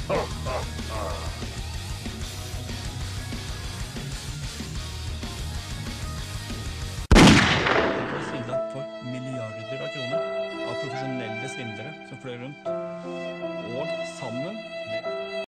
Svindlet for milliarder av kroner av profesjonelle svindlere som fløy rundt, og sammen